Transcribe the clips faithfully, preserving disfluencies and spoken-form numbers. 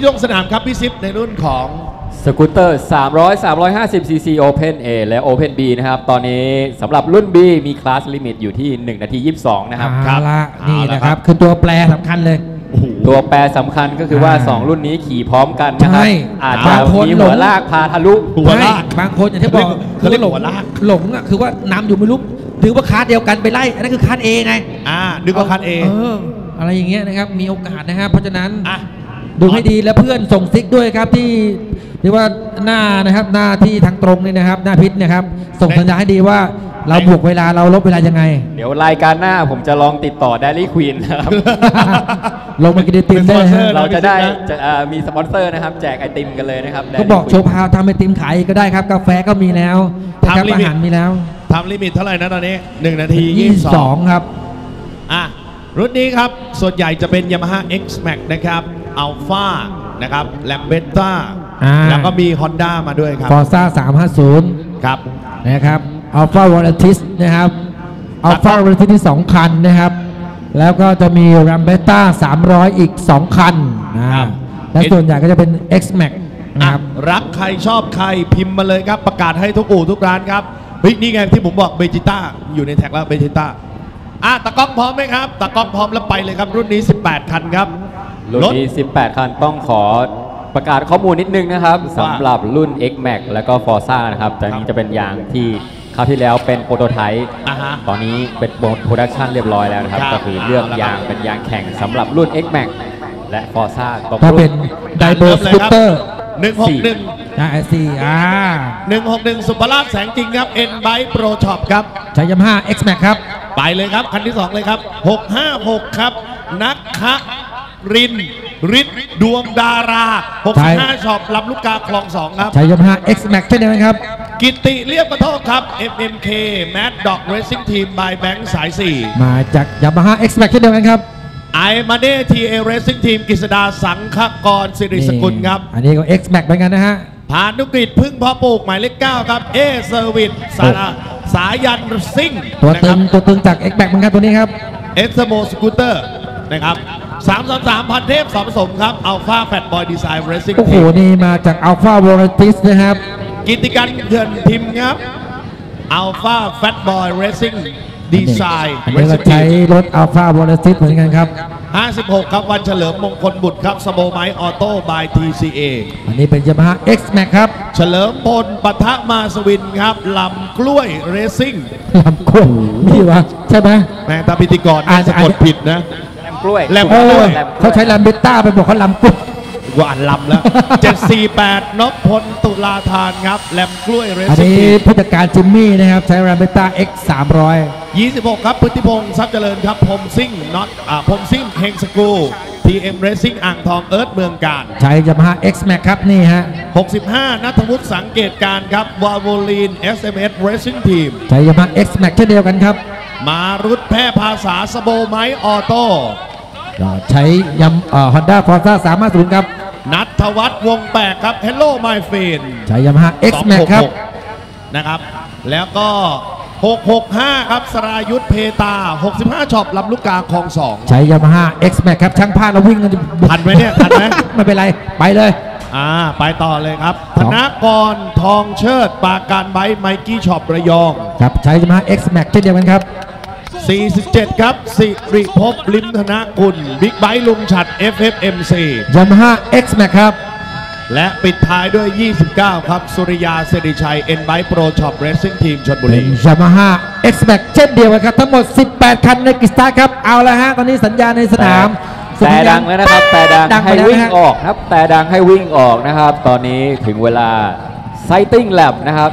ลงสนามครับพี่ซิปในรุ่นของสกูตเตอร์สามร้อย สามร้อยห้าสิบ ซี ซี Open A และ Open B นะครับตอนนี้สำหรับรุ่น B มีคลาสลิมิตอยู่ที่หนึ่งนาทียี่สิบสองนะครับเอาละนี่นะครับคือตัวแปรสำคัญเลยตัวแปรสำคัญก็คือว่าสองรุ่นนี้ขี่พร้อมกันนะครับอาจจะมีหัวลากพาทะลุหัวลากบางคนอย่างที่บอกคือหลงหลงอ่ะคือว่านำอยู่ไม่รู้ถือว่าคาร์ดเดียวกันไปไล่อันนั้นคือคาร์ด A ไงอ่าดึกว่าคาร์ด A เอออะไรอย่างเงี้ยนะครับมีโอกาสนะครับเพราะฉะนั้นดูให้ดีและเพื่อนส่งซิกด้วยครับที่เรียกว่าหน้านะครับหน้าที่ทางตรงนี่นะครับหน้าพิษนะครับส่งสัญญาณให้ดีว่าเราบวกเวลาเราลบเวลายังไงเดี๋ยวรายการหน้าผมจะลองติดต่อ Dairy Queen นะครับลงมากินไอติมได้เราจะได้จะมีสปอนเซอร์นะครับแจกไอติมกันเลยนะครับก็บอกโชว์พาวทำไอติมขายก็ได้ครับกาแฟก็มีแล้วทำอาหารมีแล้วทำลิมิตเท่าไหร่นะตอนนี้หนึ่งนาทียี่สิบสองครับอ่ะรุ่นนี้ครับส่วนใหญ่จะเป็น Yamaha X-Max นะครับ Alpha นะครับ Lambretta แล้วก็มี Honda มาด้วยครับ Forza สามห้าศูนย์ครับนะครับ Alpha Volatis นะครับ Alpha Volatis ที่สองคันนะครับแล้วก็จะมี Lambretta สามร้อยอีกสองคันนะครับและส่วนใหญ่ก็จะเป็น X-Max นะครับรักใครชอบใครพิมพ์มาเลยครับประกาศให้ทุกอู่ทุกร้านครับเฮ้ยนี่ไงที่ผมบอกเบจิต้าอยู่ในแท็กแล้วเบจิต้าอ่ะตะก๊อกพร้อมไหมครับตะก๊อกพร้อมแล้วไปเลยครับรุ่นนี้สิบแปดคันครับรุ่นนี้สิบแปดคันต้องขอประกาศข้อมูลนิดนึงนะครับสำหรับรุ่น X-Max แล้วก็ Forza นะครับตอนนี้จะเป็นยางที่คราวที่แล้วเป็นโปรโตไทป์ตอนนี้เป็นโปรดักชันเรียบร้อยแล้วนะครับก็คือเลือกยางเป็นยางแข่งสำหรับรุ่น X-Max และ Forza ก็เป็นไดโบสกูตเตอร์หนึ่งหกหนึ่งอ่าสี่อ่าหนึ่งหกหนึ่งสุภราชแสงจริงครับ N Bike Pro Shop ครับใช้ยามาฮ่า X-Max ครับไปเลยครับคันที่สองเลยครับหกห้าหกครับนักคะรินฤทธิ์ดวงดาราหกสิบห้าช็อปลำลูกกาคลองสองครับใช้ยามาฮ่า X-Max เช่นเดียวกันครับกิตติเรียบกระโทกครับ เอ็ม เอ็ม เค Mad Dog Racing Team by Bank สายสี่มาจากยามาฮ่า X-Max เช่นเดียวกันครับไอมาเน่ ที เอ Racing Team กฤษดาสังฆกรสิริสกุลครับอันนี้ก็ X-Max เหมือนกันนะฮะพานุกฤษพึ่งพ่อปลูกหมายเลขเก้าครับเอเซอร์วิสสาสายันซิ่งตัวตึงตัวตึงจาก X-Max เหมือนกันตัวนี้ครับเอสโมสกูตเตอร์นะครับสามสามสามพันเทพสองผสมครับอัลฟาแฟตบอยดีไซน์เรซิ่งโอ้โหนี่มาจากอัลฟาวอร์ติสนะครับกิติกันเขื่อนพิมพ์ครับอัลฟาแฟตบอยเรซิ่งดีไซน์อันนี้เราใช้รถอัลฟาวอร์ติสเหมือนกันครับห้าสิบหกครับวันเฉลิมมงคลบุตรครับสโบไมออโต้บาย ที ซี เออันนี้เป็นยามาฮ่า X-Max ครับเฉลิมพลปะทะมาสวินครับลำกล้วยเรซิ่งลำกล้วยนี่วะใช่ไหมแม่ตาพิธีกรอาจจะกดผิดนะลำกล้วยแลมกล้วยเขาใช้ลำเบต้าไปบอกเขาลำกล้วยว่าอันลำแล้วเจ็ดสี่แปดนพพลตุลาธานครับแลมกล้วยเรซิ่งอันนี้ผู้จัดการจิมมี่นะครับใช้ลำเบต้า X สามร้อยยี่สิบหกครับพุทธิพงศ์ทรัพย์เจริญครับพรมซิ่งน็อตอ่าพรมซิ่งเฮงสกูที เอ็ม Racing อ่างทองเอิร์ธเมืองการใช้ยามาฮ่า X-Max ครับนี่ฮะหกสิบห้านัทวุฒิสังเกตการครับวาโวลีน เอส เอ็ม เอส Racing Team ใช้ยามาฮ่า X-Max เช่นเดียวกันครับมารุตแพร่ภาษาสโบไมออโต้ใช้ยาฮอนด้าฟอร์ซ่าสามห้าศูนย์ครับนัทวัฒน์วงแปกครับ Hello My Friend ใช้ยามาฮ่า X-Max ครับนะครับแล้วก็หกหกห้าครับสรายุทธเพตาหกสิบห้าช็อปลำลูกกาคลองสองใช้ยามาฮ่า X-Max ครับช่างพาเราวิ่งกันทันไหมเนี่ยทันไหมไม่เป็นไรไปเลยอ่าไปต่อเลยครับธนกรทองเชิดปาการไบค์ไมกี้ช็อประยองครับใช้ยามาฮ่า X-Max เช่นเดียวกันครับสี่สิบเจ็ดครับสิริภพลิมธนกุลบิ๊กไบค์ลุงฉัด เอฟ เอฟ เอ็ม ซียามาฮ่า X-Max ครับและปิดท้ายด้วยยี่สิบเก้าครับสุริยาเสรีชัย N Bike Pro Shop Racing Team ชลบุรียามาฮ่า X-Max เช่นเดียวกันครับทั้งหมดสิบแปดคันในกิจการครับเอาละฮะตอนนี้สัญญาณในสนามแต่ดังแล้วนะครับแต่ดังให้วิ่งออกครับแต่ดังให้วิ่งออกนะครับตอนนี้ถึงเวลา Sighting Lab นะครับ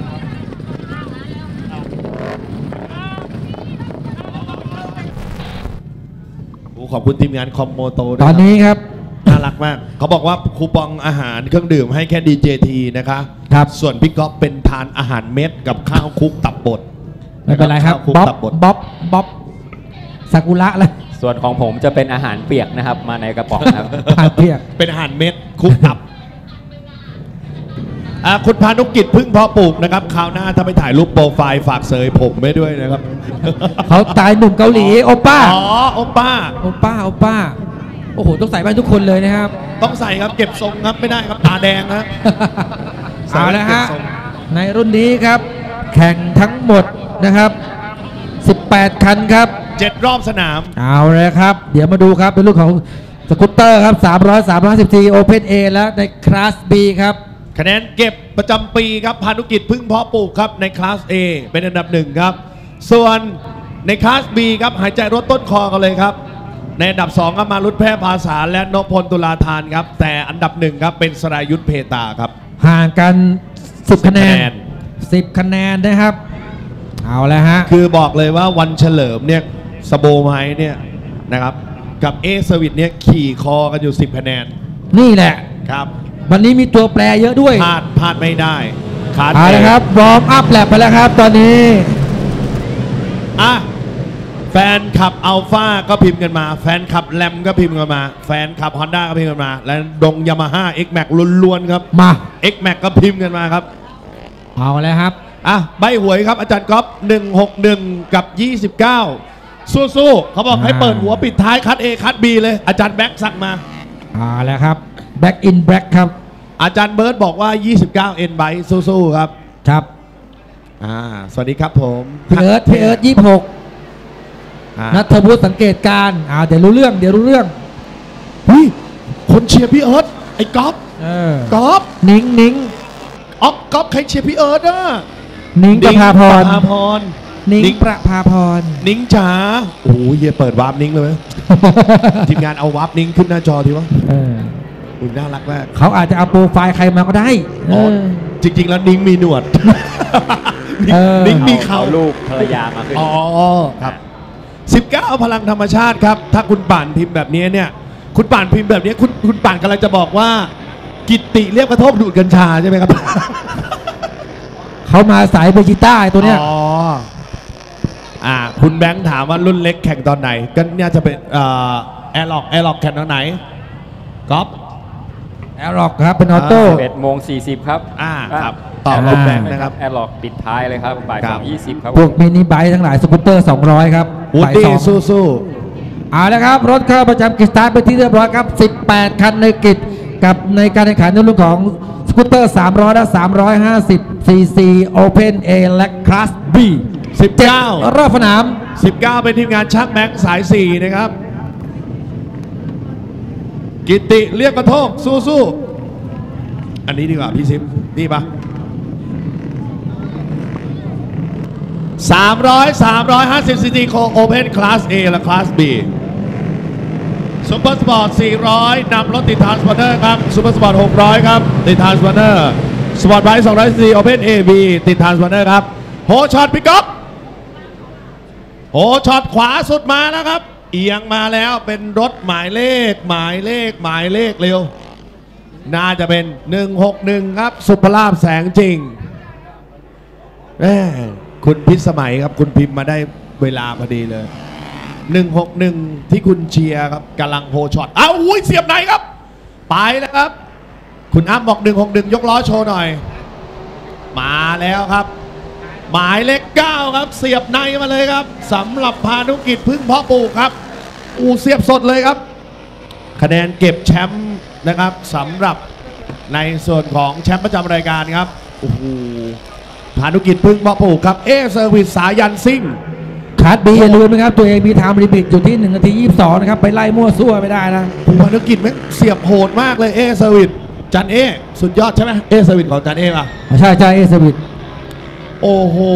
ขอบคุณทีมงานคอมโมโตตอนนี้ครับน่ารักมากเขาบอกว่าคูปองอาหารเครื่องดื่มให้แค่ ดี เจ ที นะคะครับส่วนพี่ก๊อฟเป็นทานอาหารเม็ดกับข้าวคุกตับบดไม่เป็นไรครับบ๊อบบ๊อบบ๊อบซากุระเลยส่วนของผมจะเป็นอาหารเปียกนะครับมาในกระป๋องครับอาหารเปียกเป็นอาหารเม็ดคุกตับคุณพานุกิจพึ่งเพาะปลูกนะครับคราวหน้าถ้าไปถ่ายรูปโปรไฟล์ฝากเสยผมไม่ด้วยนะครับเขาตายหนุ่มเกาหลีโอป้าอ๋อโอป้าโอป้าโอป้าโอ้โหต้องใส่ไปทุกคนเลยนะครับต้องใส่ครับเก็บทรงครับไม่ได้ครับตาแดงนะเอาละฮะเก็บทรงในรุ่นนี้ครับ แข่งทั้งหมดนะครับสิบแปดคันครับเจ็ดรอบสนามเอาเลยครับ เดี๋ยวมาดูครับเป็นรุ่นของสกูตเตอร์ครับสามร้อย สามร้อยสิบสี่ Open A และในคลาส B ครับคะแนนเก็บประจำปีครับพานุกิจพึ่งเพาะปลูกครับในคลาส A เป็นอันดับหนึ่งครับ ส่วนในคลาส B ครับหายใจรถต้นคอกันเลยครับ ในอันดับสองครับมารุตแพร่ภาษาและนพพลตุลาธานครับ แต่อันดับหนึ่งครับเป็นสรายุทธเพตาครับห่างกัน สิบ คะแนคะแนนนสิบ คะแนนนะครับ เอาแล้วฮะคือบอกเลยว่าวันเฉลิมเนี่ยสโบไมเนี่ยนะครับกับเอสวิตเนี่ยขี่คอกันอยู่สิบคะแนนนี่แหละครับวันนี้มีตัวแปรเยอะด้วยพลาดพลาดไม่ได้ขาดเอาละครับวอร์มอัพแลบไปแล้วครับ ตอนนี้อ่ะแฟนขับอัลฟาก็พิมพ์กันมา แฟนขับแรมก็พิมพ์กันมา แฟนขับฮอนด้าก็พิมพ์กันมา และดงยามาฮ่า X Max ล้วนๆครับมา X Max ก็พิมพ์กันมาครับเอาแล้วครับอ่ะใบหวยครับอาจารย์ก๊อฟหนึ่งหกหนึ่งกับยี่สิบเก้าสู้ๆเขาบอกให้เปิดหัวปิดท้ายคัด A คัด B เลยอาจารย์แบ็กสั่งมาเอาแล้วครับ back in black ครับอาจารย์เบิร์ตบอกว่ายี่สิบเก้า N ไบสู้ๆครับครับอ่าสวัสดีครับผมพี่เอิร์ธพี่เอิร์ธยี่สิบหกอ่านัทวุฒิสังเกตการณ์อ่าเดี๋ยวรู้เรื่องเดี๋ยวรู้เรื่องเฮ้ยคนเชียร์พี่เอิร์ธไอ้ก๊อฟเออก๊อฟนิ้งนิ้งอ๊อกก๊อฟใครเชียร์พี่เอิร์ธอ่ะนิ้งประภาพรประภาพรนิ้งนิ้งประภาพรนิ้งจ๋าโอ้โหเฮียเปิดวาร์ปนิ้งเลยไหม ทีมงานเอาวาร์ปนิ้งขึ้นหน้าจอทีวะเอออุ่นน่ารักมากเขาอาจจะเอาโปรไฟล์ใครมาก็ได้เออ๋ออจริง ๆ แล้วนิ้งมีหนวด นิ้งเออนิ้งมีเอาเขาลูกภรรยามาขึ้นอ๋อครับสิบเก้าพลังธรรมชาติครับ ถ้าคุณป่านพิมพ์แบบนี้เนี่ย คุณป่านพิมพ์แบบนี้คุณคุณป่านกำลังจะบอกว่า กิตติเรียกกระทบดูดกัญชาใช่ไหมครับเขามาสายเบจิต้าไอ้ตัวเนี้ยอ๋ออ่าคุณแบงค์ถามว่ารุ่นเล็กแข่งตอนไหน ก็เนี่ยจะเป็นเอ่อแอร์ล็อกแอร์ล็อกแข่งตอนไหนก๊อฟแอร์ล็อกครับเป็นออโต้สิบเอ็ดโมงสี่สิบครับอ่าครับตอบแอคุณร์แบล็งอกค์นะครับแอร์ล็อกปิดท้ายเลยครับบ่ายครัสอบ งยี่สิบครับพวกมินิไบค์ทั้งหลายสกูตเตอร์สองร้อยครับวูดบ่ายดี้สองสู้สู้เอาละครับ รถเข้าประจำกิจสตาร์ทไปที่เรียบร้อยครับ สิบแปด คันในกิจกับในการแข่งขันในรุ่นของสกูตเตอร์สามร้อยและสามร้อยห้าสิบ ซี ซี Open A และคลาส B สิบเก้ารอบสนามสิบเก้าเป็นทีมงานชักแม็กสายสี่นะครับ กิตติเรียกกระโทกสู้สู้อันนี้ดีกว่าพี่ซิมนี่ปะสามร้อยสามร้อยห้าสิบซีซีโคโอเพนคลาส A และคลาส B ซูเปอร์สปอร์ตสี่ร้อยนำรถติดทรานสปอร์เตอร์ครับซูเปอร์สปอร์ตหกร้อยครับติดทรานสปอร์เตอร์สปอร์ตไบค์สองร้อยซีซีโอเพน เอ บี ติดทรานสปอร์เตอร์ครับโฮช็อตพิกอัพโฮช็อตขวาสุดมาแล้วครับ เอียงมาแล้วเป็นรถหมายเลข หมายเลขหมายเลขเร็ว น่าจะเป็น หนึ่งหกหนึ่ง ครับ สุภลาภแสงจริงแม่คุณพิสมัยครับคุณพิมพ์มาได้เวลาพอดีเลย หนึ่งหกหนึ่ง ที่คุณเชียร์ครับกำลังโฮช็อตอ้าวอุ้ยเสียบไหนครับ ไปแล้วครับ คุณอ้ำบอก หนึ่งหกหนึ่ง ยกล้อโชว์หน่อย มาแล้วครับ หมายเลขเก้าครับเสียบในมาเลยครับสำหรับพานุกิจพึ่งเพาะปลูกครับอูเสียบสดเลยครับ คะแนนเก็บแชมป์นะครับสำหรับในส่วนของแชมป์ประจำรายการครับโอ้โหพานุกิจพึ่งเพาะปลูกครับเอเซอร์วิสสายันซิ่งคลาส B อย่าลืมนะครับ ตัวเองมีไทม์ลิมิตอยู่ที่หนึ่งนาทียี่สิบสองนะครับ ไปไล่มั่วซั่วไม่ได้นะพานุกิจแม่งเสียบโหดมากเลยเอเซอร์วิสจันเอสุดยอดใช่ไหมเอเซอร์วิสของจันเอป่ะใช่ใช่เอสวิตโอ้โห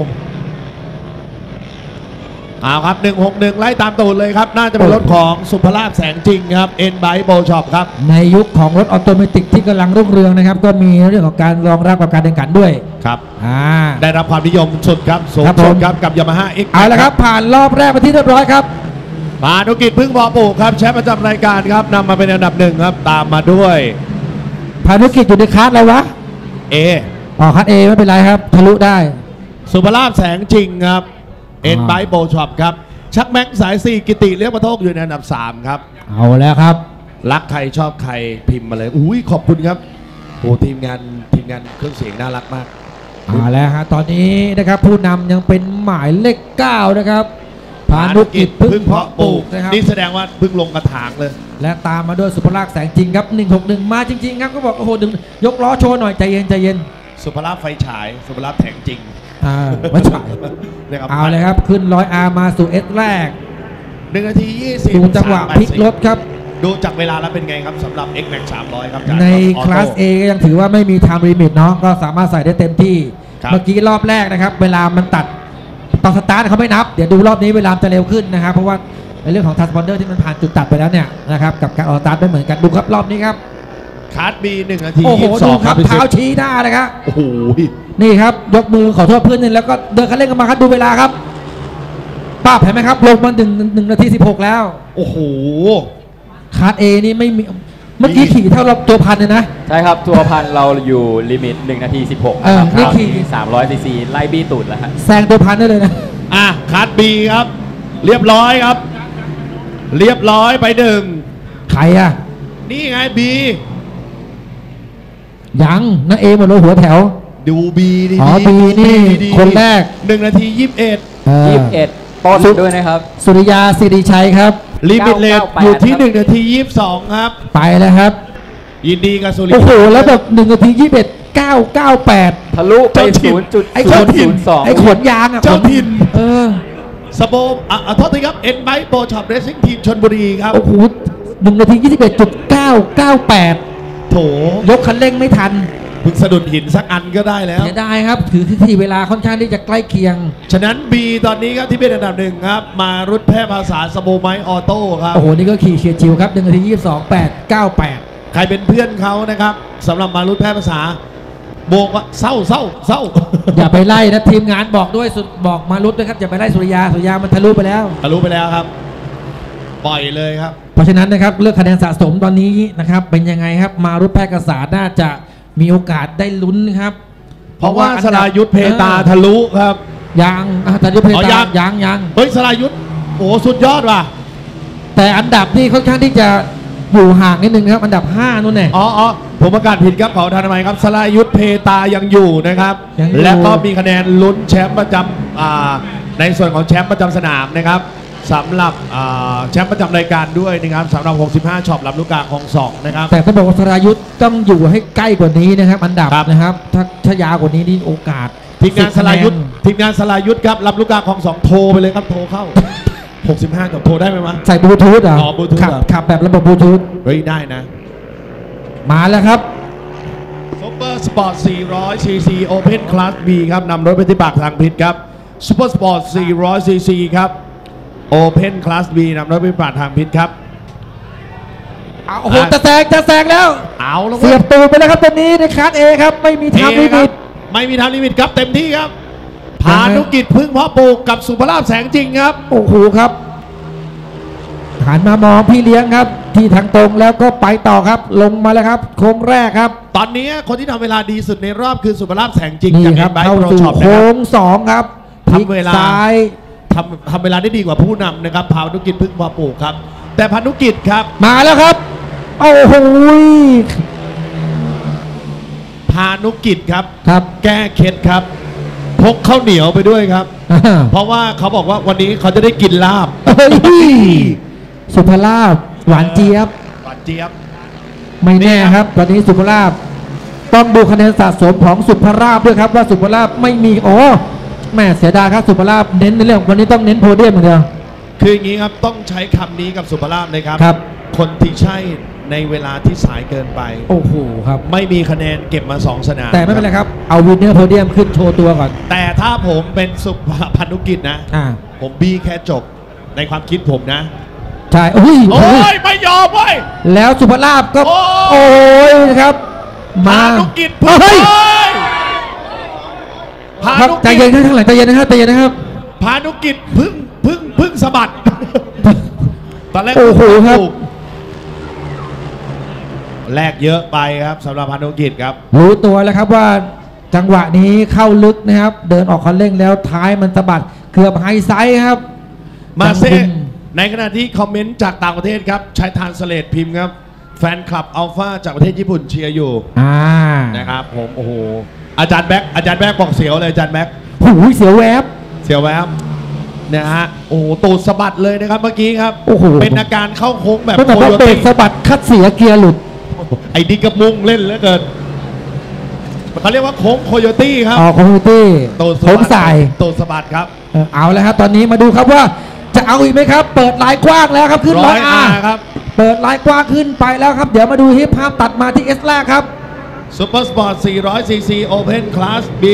เอาครับหนึ่งหกหนึ่งไล่ตามตูดเลยครับ น่าจะเป็นรถของสุภลาภแสงจริงครับเอ็นไบโบช็อปครับในยุคของรถออโตเมติกที่กำลังรุ่งเรืองนะครับ ก็มีเรื่องของการรองรับกับการแข่งขันด้วยครับอ่าได้รับความนิยมสุดครับสูงครับสุผดมครับกับยามาฮ่าเอ็กเอาละครับ ผ่านรอบแรกไปที่เรียบร้อยครับพานุกิจพึ่งเพาะปลูกครับแชมป์ประจำรายการครับนำมาเป็นอันดับหนึ่งครับ ตามมาด้วยพานุกิจอยู่ในคลาสอะไรวะเออ๋อคลาสเอไม่เป็นไรครับ ทะลุได้สุภลาภแสงจริงครับเอ็นไบโบช็อปครับชักแม็กสายสี่กิติเลี้ยงประโทกอยู่ในอันดับสามครับเอาแล้วครับรักใครชอบใครพิมพ์มาเลยอุ้ยขอบคุณครับโอ้ทีมงานทีมงานเครื่องเสียงน่ารักมากเอาแล้วฮะตอนนี้นะครับผู้นำยังเป็นหมายเลขเก้านะครับพานุกิจพึ่งเพาะปลูกนะครับนี่แสดงว่าพึ่งลงกระถางเลยและตามมาด้วยสุภราพแสงจริงครับหนึ่งหกหนึ่งมาจริงๆครับก็บอกโอ้โหดึงยกล้อโชว์หน่อยใจเย็นใจเย็นสุภราพไฟฉายสุภราพแถงจริงอ่าไม่ใช่นะครับเอาเลยครับขึ้นร้อยอาร์มาสู่เอสแรกหนึ่งนาทียี่สิบดูจังหวะพลิกรถครับดูจากเวลาแล้วเป็นไงครับสำหรับ X Max สามร้อยครับอาจารย์ในออโต้คลาส A ก็ยังถือว่าไม่มี time limit เนาะก็สามารถใส่ได้เต็มที่ครับเมื่อกี้รอบแรกนะครับ เวลามันตัดตอนสตาร์ทเขาไม่นับ เดี๋ยวดูรอบนี้เวลาจะเร็วขึ้นนะครับ เพราะว่าในเรื่องของ transponder ที่มันผ่านจุดตัดไปแล้วเนี่ยนะครับกับการออกสตาร์ทไม่เหมือนกันดูครับรอบนี้ครับคาร์ดบีหนึ่งนาทีโอ้โหยี่สิบสดูองครับพี่เท้าซิปชี้หน้าเลยครับโอ้โหนี่ครับยกมือขอโทษเพื่อนหนึ่งแล้วก็เดินคันเร่งกันมาครับดูเวลาครับป้าบเห็นไหมครับลงมาหนึ่งหนึ่งนาทีสิบหกแล้วโอ้โหคาร์ด A นี่ไม่มีเมื่อกี้ขี่เท่าเราตัวพันเลยนะใช่ครับ ตัวพันเราอยู่ลิมิตหนึ่งนาทีสิบหกเอนะอครับนี่คราวขี่นี้สามร้อยซีซีไล่บี้ตูดแล้วฮะแซงตัวพันได้เลยนะอ่ะคาร์ดบีครับ เรียบร้อยครับ เรียบร้อยไปหนึ่งใครอ่ะนี่ไงบียังนะเอหมดเลยหัวแถวดูบีดีอ๋อดี B นี่ดีคนแรกหนึ่งนาทียี่สิบเอ็ดเออยี่สิบเอ็ดต้นด้วยนะครับสุริยาสิริชัยครับลิมิตเลทเก้าเก้าแปดอยู่ที่ครับหนึ่งนาทียี่สิบสองครับไปแล้วครับยินดีกับสุริโอ้โห แล้วแบบหนึ่งนาทียี่สิบเอ็ดเก้าเก้าแปดทะลุไปเจ้าถิ่นศูนย์จุดไอ้ศูขนนย์ศูนย์สองไอ้ขนยางอ่ะเจ้าขนถิ่นเออสโบอ่ะอ่ะโทษทีครับเอ็นไบโปรช็อปเรซิ่งทีมชลบุรีครับโอ้โหหนึ่งนาทียี่สิบเอ็ดจุดเก้าเก้าแปดโถยกคันเร่งไม่ทันเพิ่งสะดุดหินสักอันก็ได้แล้วเสียดายครับ ถือที่เวลาค่อนข้างที่จะใกล้เคียงฉะนั้น B ตอนนี้ครับที่เป็นอันดับหนึ่งครับ มารุดแพร่ภาษาสโบไมออโต้ครับโอ้โห นี่ก็ขี่เฉียดชิวครับหนึ่งนาทียี่สิบสองแปดเก้าแปดใครเป็นเพื่อนเขานะครับสำหรับมารุดแพร่ภาษาโบกว่าเศร้าเศร้าเศร้าอย่าไปไล่นะทีมงานบอกด้วยสุดบอกมารุดด้วยครับอย่าไปไล่สุริยาสุริยามันทะลุไปแล้วทะลุไปแล้วครับ ปล่อยเลยครับเพราะฉะนั้นนะครับเลือกคะแนนสะสมตอนนี้นะครับเป็นยังไงครับมารุดแพร่กษาน่าจะมีโอกาสได้ลุ้นครับเพราะว่าอันสดับรายุทธเพตาทะลุครับยังอ่ะสรายุทธเพอ๋อตายังยังยังเฮ้ยสรายุทธโอ้สุดยอดว่ะแต่อันดับนี่ค่อนข้างที่จะอยู่ห่างนิดนึงนะครับอันดับห้านู่นเนี่ยอ๋ออ๋อผมประกาศผิดครับขอทานทำไมครับสรายุทธเพตายังอยู่นะครับยังอยู่และก็มีคะแนนลุ้นแชมป์ประจำอ่าในส่วนของแชมป์ประจำสนามนะครับสำหรับอ่าแชมป์ประจำรายการด้วยนะครับสำหรับหกสิบห้าช็อปลำลูกกาคลองสองนะครับแต่ต้องบอกว่าสรายุทธต้องอยู่ให้ใกล้กว่านี้นะครับ อันดับครับนะครับถ้าถ้ายาวกว่านี้นี่โอกาสทีมงานสสิบลายุทธคะแนนทีมงานสลายุทธครับรับลูกกาของสองโทรไปเลยครับโทรเข้า หกสิบห้ากับโทรได้ไหมวะใส่บลูทูธเหรออ๋อบลูทูธขับเหรอขับแบบระบบบลูทูธเฮ้ยได้นะมาแล้วครับซูเปอร์สปอร์ตสี่ร้อย ซี ซี Open Class B ครับนำรถไปที่ปากทางพิษครับซูเปอร์สปอร์ตสี่ร้อย ซี ซี ครับ Open Class B นำรถไปที่ปากทางพิษครับเอาโอ้โหอ่ะจะแซงจะแซงแล้วเอาแล้วเสียบตูดไปแล้วครับตอนนี้ในคลาสเอครับไม่มีเอทางลิครัมิบตไม่มีทางลิมิตครับเต็มที่ครับยังไงพานุกิจพึ่งเพาะปลูกกับสุภราพแสงจริงครับโอ้โหครับหันมามองพี่เลี้ยงครับ ที่ทางตรงแล้วก็ไปต่อครับ ลงมาแล้วครับโค้งแรกครับตอนนี้คนที่ทำเวลาดีสุดในรอบคือสุภราพแสงจริงนี่จากครับไบเข้าโปรสู่ช็อปนะคโค้รับงสองครับพลิกทำเวลาซ้ายทำทำเวลาได้ดีกว่าผู้นำนะครับพานุกิจพึ่งเพาะปลูกครับ แต่พานุกิจครับมาแล้วครับ โอ้โหพานุกิจครับครับแก้เคล็ดครับ พกข้าวเหนียวไปด้วยครับอ่าเพราะว่าเขาบอกว่าวันนี้เขาจะได้กินลาบเฮ้ยสุภลาพหวานเจี๊ยบหวานเจี๊ยบไม่แน่นี่คครัรับ บ ตอนนี้สุภราพต้องดูคะแนนสะสมของสุภราพด้วยครับว่าสุภราพไม่มีโอ้แม่เสียดายครับสุภราพเน้นในเรื่องวันนี้ต้องเน้นโพเดียมอย่างเดียวคืออย่างนี้ครับต้องใช้คำนี้กับสุภราพเลยครับครับคนที่ใช่ในเวลาที่สายเกินไปโอ้โหครับไม่มีคะแนนเก็บมาสองสนามแต่ไม่เป็นไรครับ เอาวินเนอร์โพเดียมขึ้นโชว์ตัวก่อนแต่ถ้าผมเป็นสุพานุกิจนะอ่าผมบี้แค่จบในความคิดผมนะใช่โอ้ยโอ้ยไม่ยอมเว้ยแล้วสุภราพก็โอ้โอ้ยนะครับ มาพานุกิจพึ่งเฮ้ยเฮ้ยพาครับนุใจกิจเย็นครับข้างหลังใจเย็นนะครับใจเย็นนะครับพานุกิจพึ่งพึ่งพึ่งสะบัด ตอนแรกโอ้โหครับถูกแลกเยอะไปครับสำหรับพานุกิจครับรู้ตัวแล้วครับว่าจังหวะนี้เข้าลึกนะครับ เดินออกคันเร่งแล้วท้ายมันสะบัดเกือบไฮไซด์ครับมาเซ่ยังคงในขณะที่คอมเมนต์จากต่างประเทศครับ ใช้ทานสเลตพิมพ์ครับ แฟนคลับอัลฟาจากประเทศญี่ปุ่นเชียร์อยู่อ่านะครับผมโอ้โหอาจารย์แบ็คอาจารย์แบ็คบอกเสียวเลยอาจารย์แบ็คหูยเสียวแวบเสียวแวบนะฮะโอ้โหตูดสะบัดเลยนะครับเมื่อกี้ครับโอ้โหเป็นอาการเข้าโค้งแบบก็แบบโคว่าโยเบรตี้กสะบัดคัดเสียเกียร์หลุดไอ้ดิกระมุงเล่นเหลือเกินเขาเรียกว่าโค้งโคโยตี้ครับอ๋อคอมพิวตี้ตูดสะโค้งบัดสายตูดสะบัดครับเออเอาแล้วครับตอนนี้มาดูครับว่าจะเอาอีกไหมครับ เปิดลายกว้างแล้วครับขึ้นร้ร้ออย ยอาอาครับเปิดลายกว้างขึ้นไปแล้วครับ เดี๋ยวมาดูฮิปภาพตัดมาที่เอสแรกครับซูเปอร์สปอร์ตสี่ร้อยซีซีโอเพนคลาส B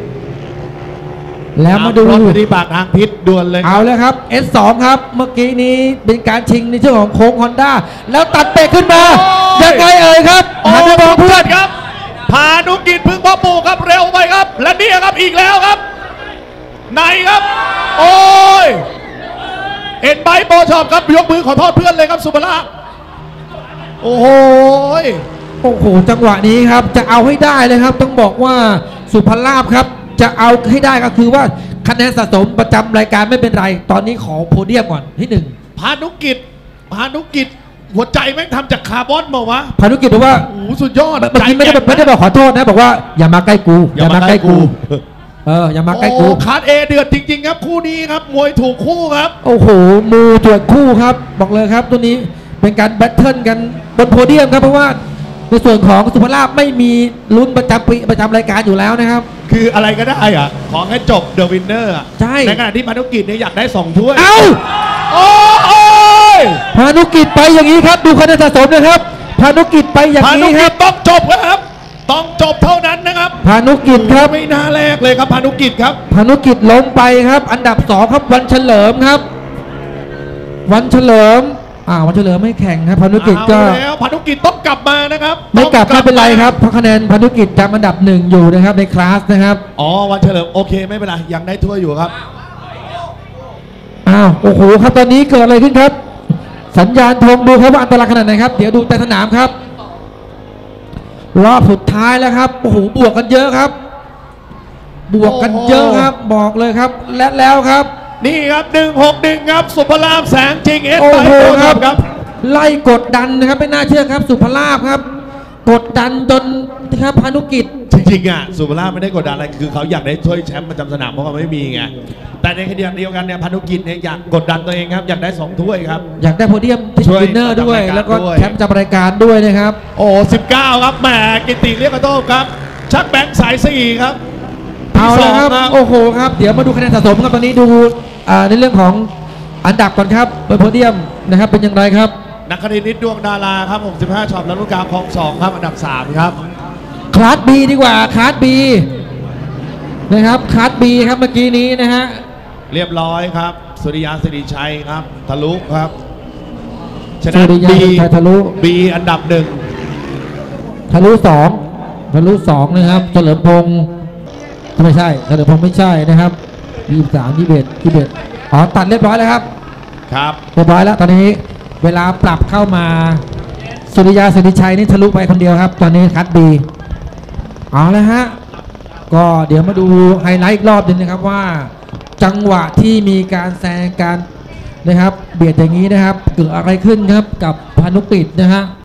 แล้วมาดูรถปฏิบัติทางพิษด่วนเลยเอาแล้วครับ เอส สอง ครับเมื่อกี้นี้เป็นการชิงในช่วงของโค้งฮอนด้าแล้วตัดเบรกขึ้นมายังไงเอ่ยครับโอ้หันไปมองเพื่อนครับพานุกิจพึ่งพ่อปู่ครับเร็วไปครับ และนี่ครับอีกแล้วครับไหนครับ โอ้ยเอ็นไบโบชอบครับยกมือขอโทษเพื่อนเลยครับสุภลาภโอ้โหโอ้โหจังหวะนี้ครับจะเอาให้ได้เลยครับ ต้องบอกว่าสุภลาภครับจะเอาให้ได้ก็คือว่าคะแนนสะสมประจำรายการไม่เป็นไร ตอนนี้ขอโพเดียมก่อนที่หนึ่งพานุกิจพานุกิจหัวใจแม่งทำจากคาร์บอนบอกว่าพานุกิจบอกว่าโอ้โหสุดยอดเมื่อกี้ไม่ได้ใจแกร่งไม่ได้บอกขอโทษนะบอกว่าอย่ามาใกล้กูอย่ามาใกล้กูเอออย่ามาใกล้กูโอ้คาร์ดเอเดือดจริงๆครับคู่นี้ครับมวยถูกคู่ครับโอ้โหมูตรวจคู่ครับ บอกเลยครับตัวนี้เป็นการแบทเทิลกันบนโพเดียมครับเพราะว่าในส่วนของสุภลาภไม่มีลุ้นประจำปีประจำรายการอยู่แล้วนะครับคืออะไรก็ได้อะขอแค่จบเดอะวินเนอร์ใช่ในขณะที่พานุกิจเนี่ยอยากได้สองถ้วยเอ้าโอ้โอ้ยพานุกิจไปอย่างนี้ครับดูคะแนนสะสมนะครับพานุกิจไปอย่างพานุนี้คกิรัจบต้องจบครับ ต้องจบเท่านั้นนะครับพานุกิจครับไม่น่าแรกเลยครับพานุกิจครับพานุกิจล้มไปครับ อันดับสองครับวันเฉลิมครับ วันเฉลิมอ่าวันเฉลิมไม่แข่งครับพานุกิจก็เอาแล้วพานุกิจต้องกลับมานะครับไม่กลับต้องไม่เป็นไรครับเพราะคะแนนพานุกิจจำอันดับหนึ่งอยู่นะครับในคลาสนะครับอ๋อวันเฉลิมโอเคไม่เป็นไรยังได้ถ้วยอยู่ครับอ้าวโอ้โหครับตอนนี้เกิดอะไรขึ้นครับ สัญญาณธงดูครับว่าอันตรายขนาดไหนครับเดี๋ยวดูแต่สนามครับรอบสุดท้ายแล้วครับโอ้โหบวกกันเยอะครับ บวกกันเยอะครับบอกเลยครับและแล้วครับนี่ครับหนึ่งหกหนึ่งครับสุภลาภแสงจริงเอสโอ้ไปโหโปรครับครับไล่กดดันนะครับไม่น่าเชื่อครับ สุภลาภครับ กดดันจนนะครับพานุกิจจริงๆอ่ะสุภลาภไม่ได้กดดันอะไรคือเขาอยากได้ถ้วยแชมป์ประจำสนามเพราะเขาไม่มีไงแต่ในขณะเดียวกันเนี่ยพานุกิจเนี่ยอยากกดดันตัวเองครับอยากได้สองถ้วยครับอยากได้โพเดียมที่ช่วยวินเนอร์ด้วยประจำรายการแล้วก็ด้วยแชมป์ประจำรายการด้วยนะครับโอ้สิบเก้าครับแหมกิติเรียกกระโต้ครับ ชักแบงค์สายสี่ครับเอาละครับที่สองโอ้โหครับเดี๋ยวมาดูคะแนนสะสมครับตอนนี้ดูอ่าในเรื่องของอันดับก่อนครับบนโพเดียมนะครับเป็นอย่างไรครับนักคณิตนิดดวงดาราครับหกสิบห้าช็อปแล้วลูกกาคลองสองครับอันดับสามครับคลาสบีดีกว่าคลาสบีนะครับคลาสบีครับเมื่อกี้นี้นะฮะเรียบร้อยครับสุริยาสิริชัยครับทะลุครับชสุนะริยาบีไทยทะลุบีอันดับหนึ่งทะลุสองทะลุสองนะครับเฉลิมพงศ์ไม่ใช่เฉลิมพงศ์ไม่ใช่นะครับยี่สิบสามยี่สิบเอ็ดยี่สิบเอ็ดอ๋อตัดเรียบร้อยแล้วครับครับเรียบร้อยแล้วตอนนี้เวลาปรับเข้ามาสุริยาสิริชัยนี่ทะลุไปคนเดียวครับ ตอนนี้คัดบีเอาแล้วฮะก็เดี๋ยวมาดูไฮไลท์อีกรอบหนึงนะครับว่า จังหวะที่มีการแซงกันนะครับ เบียดอย่างนี้นะครับเกิดอะไรขึ้นครับกับพานุกิจนะฮะ